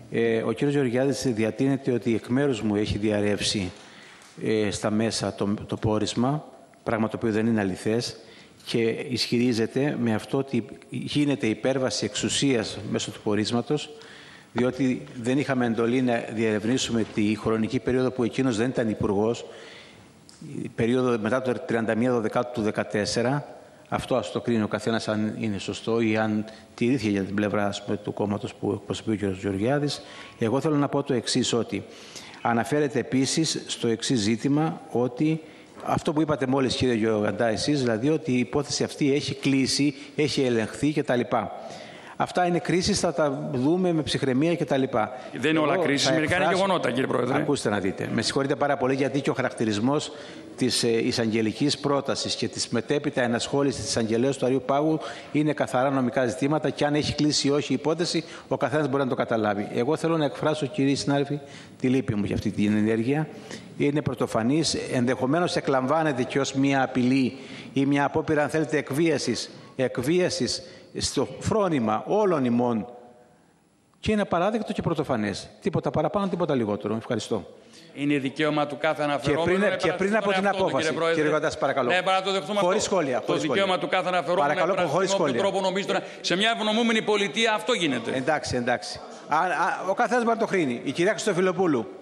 Ο κ. Γεωργιάδης διατείνεται ότι εκ μέρους μου έχει διαρρεύσει στα μέσα το πόρισμα, πράγμα το οποίο δεν είναι αληθές, και ισχυρίζεται με αυτό ότι γίνεται υπέρβαση εξουσίας μέσω του πορίσματος, διότι δεν είχαμε εντολή να διερευνήσουμε τη χρονική περίοδο που εκείνος δεν ήταν υπουργός, η περίοδο μετά το 31 του 2014. Αυτό ας το κρίνει ο καθένας αν είναι σωστό ή αν τηρήθηκε για την πλευρά του κόμματος που εκπροσωπεί ο κ. Γεωργιάδης. Εγώ θέλω να πω το εξής, ότι αναφέρεται επίσης στο εξής ζήτημα, ότι αυτό που είπατε μόλις, κύριε Γεωργαντά, εσείς, δηλαδή ότι η υπόθεση αυτή έχει κλείσει, έχει ελεγχθεί κτλ. Αυτά είναι κρίσεις, θα τα δούμε με ψυχραιμία κτλ. Δεν είναι όλα κρίσεις, μερικά είναι γεγονότα, κύριε Πρόεδρε. Ακούστε να δείτε. Με συγχωρείτε πάρα πολύ, γιατί και ο χαρακτηρισμός της εισαγγελικής πρότασης και της μετέπειτα ενασχόλησης της εισαγγελέως του Αριού Πάγου είναι καθαρά νομικά ζητήματα, και αν έχει κλείσει ή όχι η υπόθεση, ο καθένας μπορεί να το καταλάβει. Εγώ θέλω να εκφράσω, κύριοι συνάδελφοι, τη λύπη μου για αυτή την ενέργεια. Είναι πρωτοφανής, ενδεχομένως εκλαμβάνεται και ως μια απειλή ή μια απόπειρα, αν θέλετε, εκβίασης στο φρόνημα όλων ημών, και είναι απαράδεκτο και πρωτοφανές. Τίποτα παραπάνω, τίποτα λιγότερο. Ευχαριστώ. Είναι δικαίωμα του κάθε αναφερόμενου. Και πριν από την απόφαση, κύριε Γαντάς, παρακαλώ. Ναι, παρά το δεχτούμε χωρίς αυτό. σχόλια. Το δικαίωμα του κάθε αναφερόμενου. Παρακαλώ, χωρίς σχόλια. Τρόπο, νομίζετε, σε μια ευνομούμενη πολιτεία αυτό γίνεται. Εντάξει. Ο καθένας μπορεί να το κρίνει. Η κυρία Χριστοφιλοπούλου.